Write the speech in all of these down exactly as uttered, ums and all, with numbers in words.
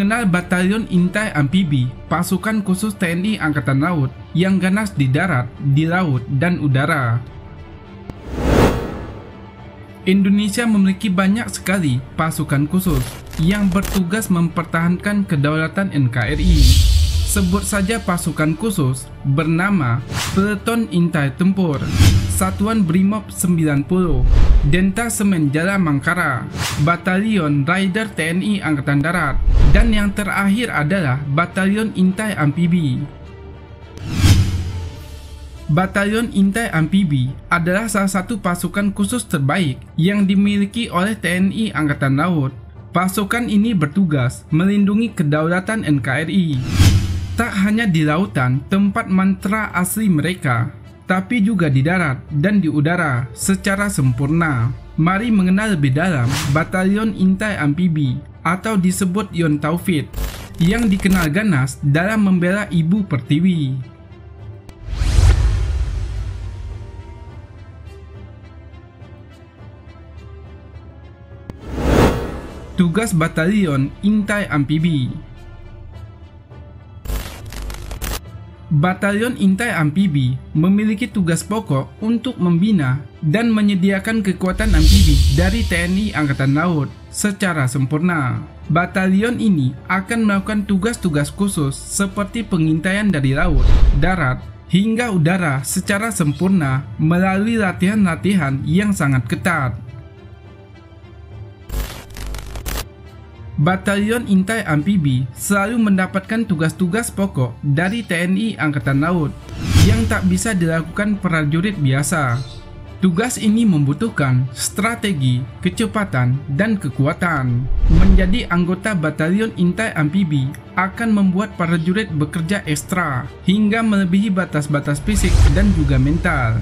mengenal Batalion Intai Amfibi, pasukan khusus T N I Angkatan Laut yang ganas di darat, di laut, dan udara. Indonesia memiliki banyak sekali pasukan khusus yang bertugas mempertahankan kedaulatan N K R I. Sebut saja pasukan khusus bernama Peleton Intai Tempur, Satuan Brimob sembilan puluh, Dentasemen Jala Mangkara, Batalion Raider T N I Angkatan Darat, dan yang terakhir adalah Batalion Intai Amfibi. Batalion Intai Amfibi adalah salah satu pasukan khusus terbaik yang dimiliki oleh T N I Angkatan Laut. Pasukan ini bertugas melindungi kedaulatan N K R I. Tak hanya di lautan tempat mantra asli mereka, tapi juga di darat dan di udara secara sempurna. Mari mengenal lebih dalam Batalion Intai Amfibi atau disebut Yon Taufit, yang dikenal ganas dalam membela Ibu Pertiwi. Tugas Batalion Intai Amfibi. Batalion Intai Amfibi memiliki tugas pokok untuk membina dan menyediakan kekuatan amfibi dari T N I Angkatan Laut secara sempurna. Batalion ini akan melakukan tugas-tugas khusus seperti pengintaian dari laut, darat, hingga udara secara sempurna melalui latihan-latihan yang sangat ketat. Batalion Intai Amfibi selalu mendapatkan tugas-tugas pokok dari T N I Angkatan Laut yang tak bisa dilakukan prajurit biasa. Tugas ini membutuhkan strategi, kecepatan, dan kekuatan. Menjadi anggota Batalion Intai Amfibi akan membuat prajurit bekerja ekstra hingga melebihi batas-batas fisik dan juga mental.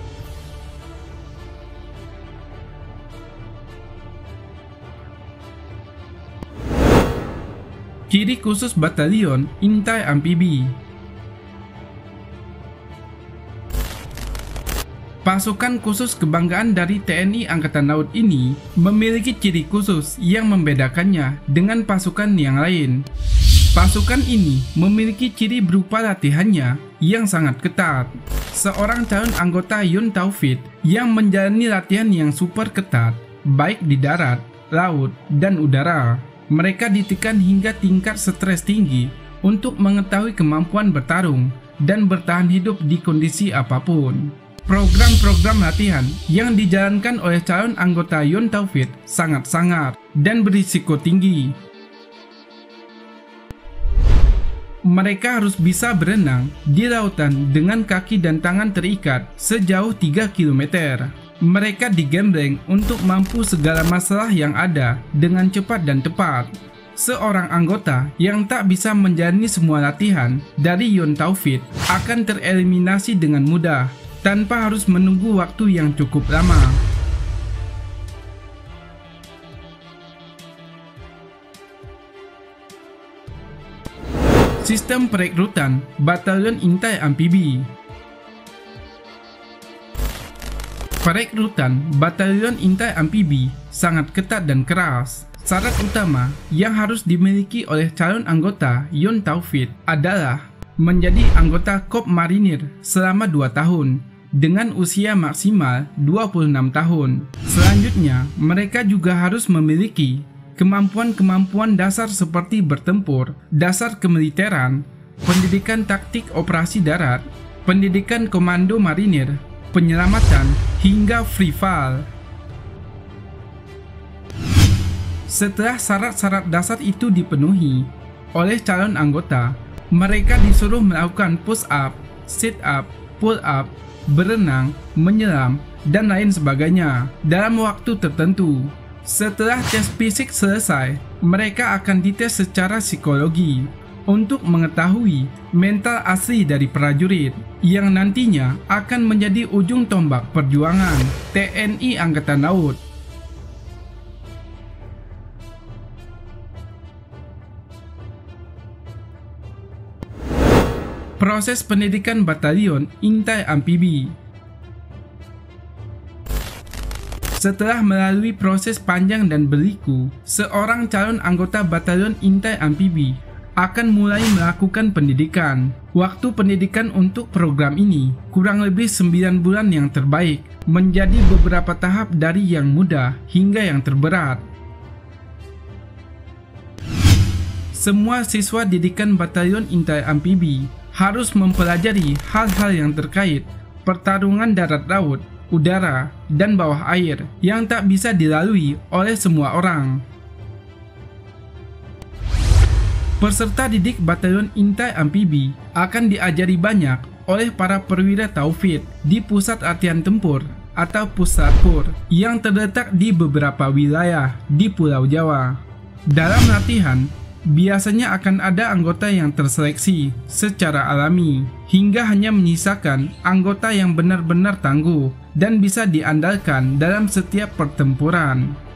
Ciri khusus Batalion Intai Amfibi. Pasukan khusus kebanggaan dari T N I Angkatan Laut ini memiliki ciri khusus yang membedakannya dengan pasukan yang lain. Pasukan ini memiliki ciri berupa latihannya yang sangat ketat. Seorang calon anggota Yon Taufit yang menjalani latihan yang super ketat, baik di darat, laut, dan udara. Mereka ditekan hingga tingkat stres tinggi untuk mengetahui kemampuan bertarung dan bertahan hidup di kondisi apapun. Program-program latihan yang dijalankan oleh calon anggota Yon Taufit sangat-sangat dan berisiko tinggi. Mereka harus bisa berenang di lautan dengan kaki dan tangan terikat sejauh tiga kilometer. Mereka digembleng untuk mampu segala masalah yang ada dengan cepat dan tepat. Seorang anggota yang tak bisa menjalani semua latihan dari Yon Taufit akan tereliminasi dengan mudah tanpa harus menunggu waktu yang cukup lama. Sistem perekrutan Batalion Intai Amfibi. Perekrutan Batalion Intai Amfibi sangat ketat dan keras. Syarat utama yang harus dimiliki oleh calon anggota Yon Taufit adalah menjadi anggota Korps Marinir selama dua tahun dengan usia maksimal dua puluh enam tahun. Selanjutnya, mereka juga harus memiliki kemampuan-kemampuan dasar seperti bertempur, dasar kemiliteran, pendidikan taktik operasi darat, pendidikan komando marinir, penyelamatan, hingga free fall. Setelah syarat-syarat dasar itu dipenuhi oleh calon anggota, mereka disuruh melakukan push up, sit up, pull up, berenang, menyelam, dan lain sebagainya dalam waktu tertentu. Setelah tes fisik selesai, mereka akan dites secara psikologi untuk mengetahui mental asli dari prajurit yang nantinya akan menjadi ujung tombak perjuangan T N I Angkatan Laut. Proses pendidikan Batalion Intai Amfibi. Setelah melalui proses panjang dan berliku, seorang calon anggota Batalion Intai Amfibi akan mulai melakukan pendidikan. Waktu pendidikan untuk program ini kurang lebih sembilan bulan yang terbaik, menjadi beberapa tahap dari yang mudah hingga yang terberat. Semua siswa didikan Batalion Intai Amfibi harus mempelajari hal-hal yang terkait pertarungan darat laut, udara, dan bawah air yang tak bisa dilalui oleh semua orang. Peserta didik Batalion Intai Amfibi akan diajari banyak oleh para perwira Taufid di Pusat Latihan Tempur atau Puslapur yang terletak di beberapa wilayah di Pulau Jawa. Dalam latihan, biasanya akan ada anggota yang terseleksi secara alami, hingga hanya menyisakan anggota yang benar-benar tangguh dan bisa diandalkan dalam setiap pertempuran.